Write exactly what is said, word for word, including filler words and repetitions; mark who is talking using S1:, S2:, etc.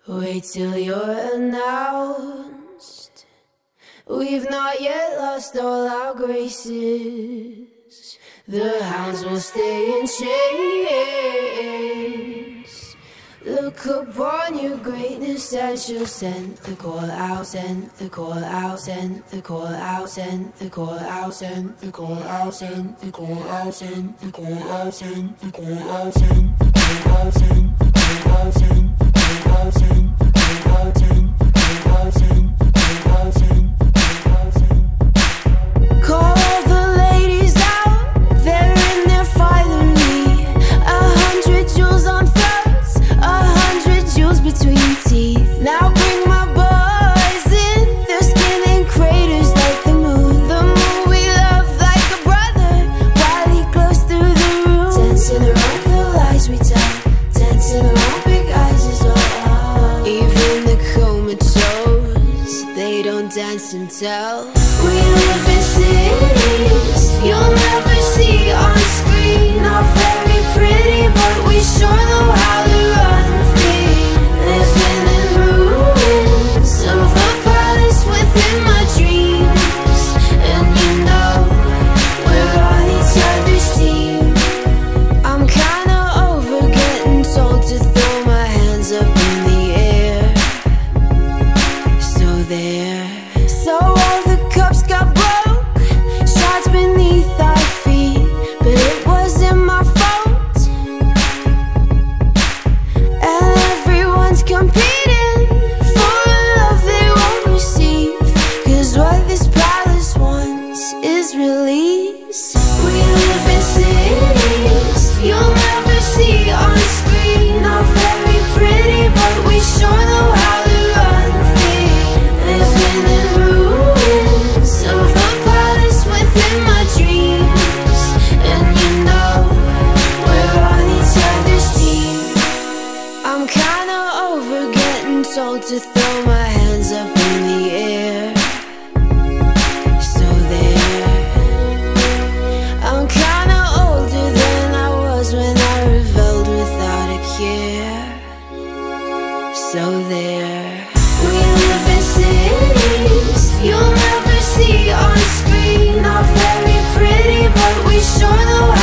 S1: Wait till you're announced. We've not yet lost all our graces. The hounds will stay in chains. Look upon your greatness and she'll send the call out, send the call out, send the call out, send the call out, send the call out, send the call out, send the call out, send the call out, send the call out, send the call out, send the call out, send the call out, send the call out, send the call out, send the call out, send. Call the ladies out, they're in their finery. A hundred jewels on throats, a hundred jewels between teeth. Now bring my boys in, they're skinning craters like the moon. The moon we love like a brother, while he glows through the room. Dancing around the lies we tell, dancing around big eyes as well. Even the comatose, they don't dance and tell. We live in cities you'll never see on screen. Not very pretty, but we sure know how to run free. Living in ruins of a palace within my dreams. And you know, we're on each other's team. I'm kinda over getting told to throw my hands up in the air. So there. So all the cups got broke, shards beneath our feet, but it wasn't my fault. And everyone's competing for a love they won't receive, 'cause what this palace wants is release. We live in cities you'll never see on screen. Not very pretty, but we sure know how to run free. Living in ruins of a palace within my dreams. And you know, we're on each other's team. I'm kinda over getting told to throw my hands up in the air. So there. I'm kinda older than I was when I rebelled without a care. So there. We live in cities you'll never see on screen. Not very pretty, but we sure know